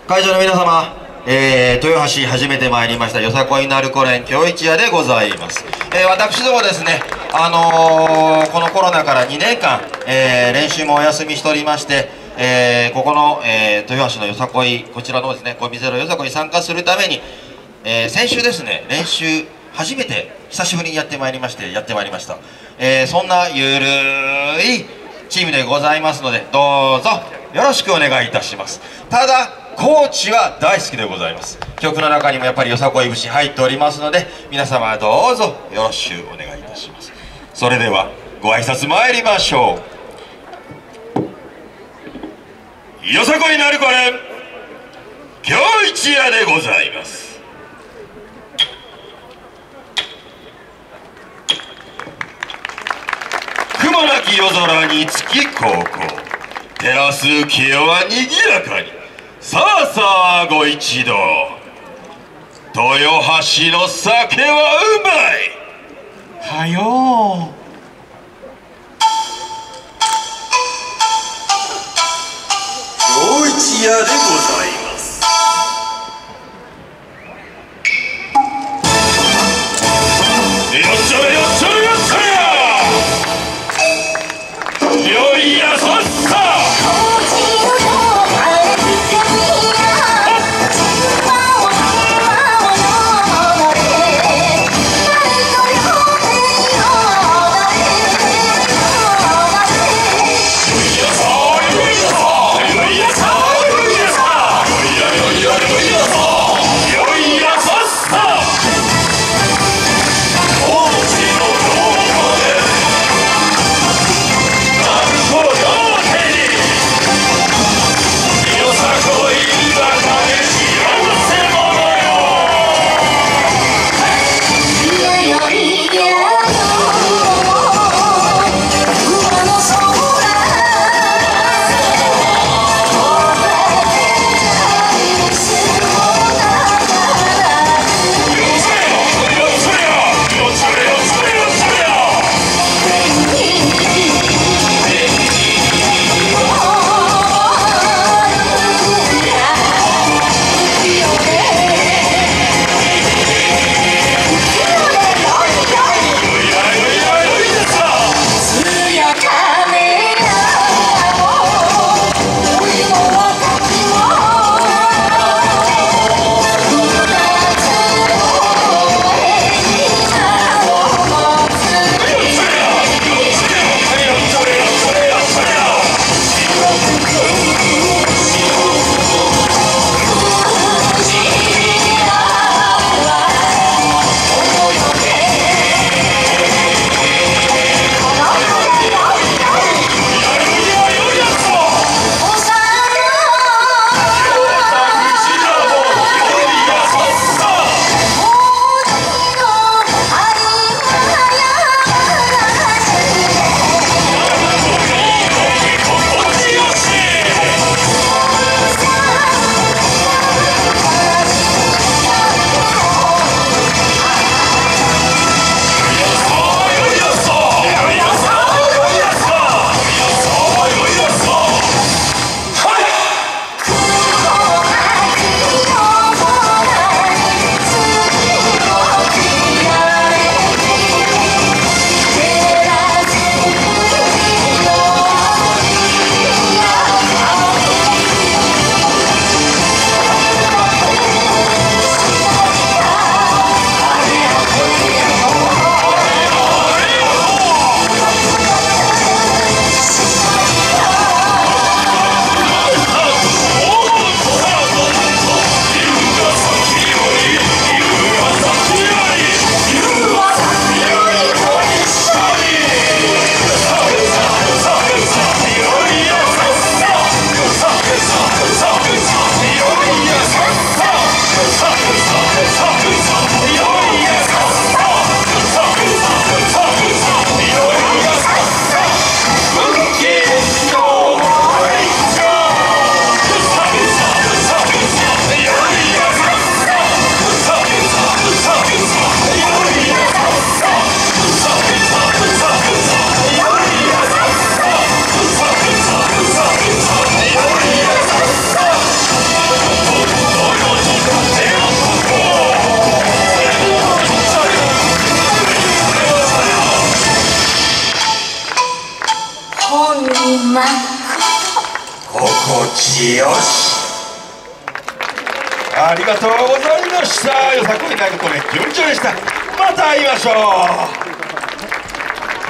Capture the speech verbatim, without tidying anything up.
会場の皆様、えー、豊橋初めて参りましたよさこい鳴子連京一屋でございます。えー、私どもですね、あのー、このコロナからにねんかん、えー、練習もお休みしておりまして、えー、ここの、えー、豊橋のよさこい、こちらのですね、ゴミゼロよさこいに参加するために、えー、先週ですね、練習初めて久しぶりにやってまいりましてやってまいりました。えー、そんなゆるいチームでございますので、どうぞよろしくお願いいたします。ただコーチは大好きでございます。曲の中にもやっぱりよさこい節入っておりますので、皆様どうぞよろしくお願いいたします。それではご挨拶参りましょう。よさこい鳴子連京一屋でございます。雲なき夜空に月高校、照らす清はにぎやかに。さあさあご一同、豊橋の酒はうまいはよう。京一屋でございます。よっしゃよっしゃよっしゃよいやそっさ。 ま心地よし。ありがとうございました。よさこいなるこれ、きよりちょでした。また会いましょう。